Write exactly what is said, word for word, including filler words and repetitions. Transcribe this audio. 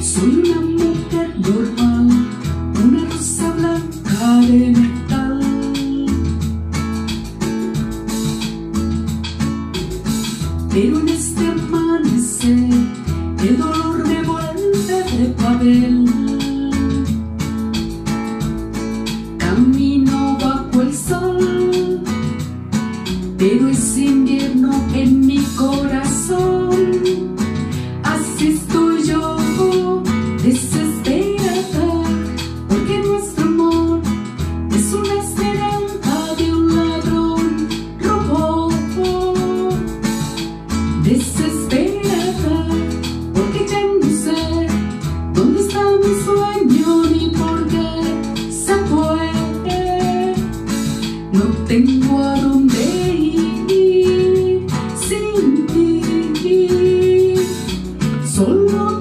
Soy una mujer normal, una rosa blanca de metal. Pero en este amanecer el dolor me vuelve de papel. Camino bajo el sol, pero es invierno en mi corazón. Así estoy yo, desesperada, porque nuestro amor es una esperanza de un ladrón robó. Desesperada, porque ya no sé dónde está mi sueño ni por qué se fue. No tengo a dónde ir sin ti, solo